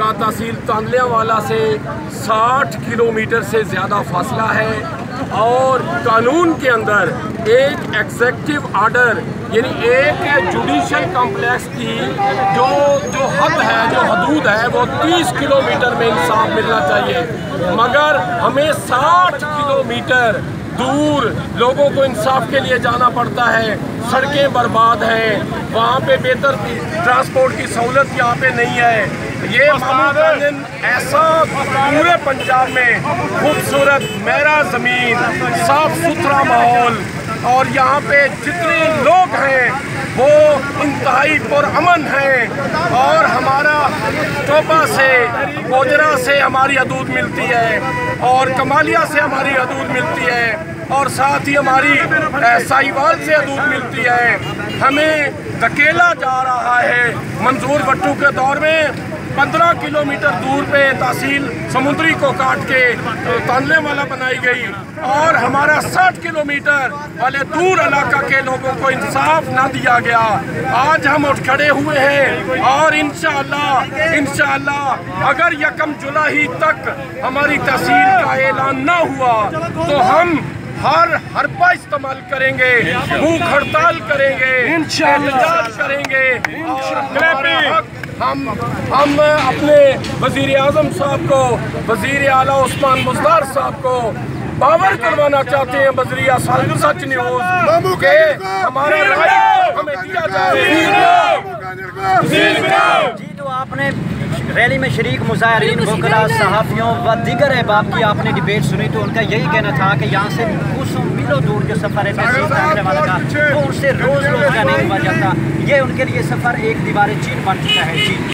ہمارا تحصیل تانلیاوالا سے 60 کلومیٹر سے زیادہ فاصلہ ہے، اور قانون کے اندر ایک ایگزیکٹو آرڈر یعنی ایک جوڈیشل کمپلیکس کی جو حد ہے، جو حدود ہے، وہ 30 کلومیٹر میں انصاف ملنا چاہیے، مگر ہمیں 60 کلومیٹر دور لوگوں کو انصاف کے لیے جانا پڑتا ہے۔ سڑکیں برباد ہیں، وہاں پہ بہتر ٹرانسپورٹ کی سہولت یہاں پہ نہیں ہے۔ یہ قانون ایسا پورے پنجاب میں خوبصورت میرا زمین، صاف ستھرا ماحول، اور یہاں پہ جتنے لوگ ہیں وہ انتہائی پرامن ہیں، اور ہمارا ٹوپا سے گوجرا سے ہماری حدود ملتی ہے، اور کمالیہ سے ہماری حدود ملتی ہے، اور ساتھ ہی ہماری سائیوال سے حدود ملتی ہے۔ ہمیں دھکیلا جا رہا ہے۔ منظور بٹو کے دور میں 15 کلومیٹر دور پہ تحصیل سمندری کو کاٹ کے تانلیاوالا بنائی گئی، اور ہمارا 60 کلومیٹر والے دور علاقہ کے لوگوں کو انصاف نہ دیا گیا۔ آج ہم اٹھ کھڑے ہوئے ہیں، اور انشاءاللہ اگر 1 جولائی تک ہماری تحصیل کا اعلان نہ ہوا تو ہم ہر حربہ استعمال کریں گے، بھوک ہڑتال کریں گے، احتجاج کریں گے، اور ہمارا حق ہم اپنے وزیر اعظم صاحب کو، وزیر اعلیٰ عثمان بزدار صاحب کو باور کروانا چاہتے ہیں بذریعہ سچ نیوز کہ ہمارا رائٹ ہمیں دیا جائے۔ جی، تو آپ نے ریلی میں شریک مظاہرین، وکلاء، صحافیوں و دیگر احباب کی آپ نے ڈیبیٹ سنی، تو ان کا یہی کہنا تھا کہ یہاں سے کوسوں میلوں دور جو سفر ہے تحصیل تانلیاوالا کا، وہ ان سے روز کا نہیں ہوا جاتا۔ یہ ان کے لیے سفر ایک دیوار چین بن چکا ہے۔ جی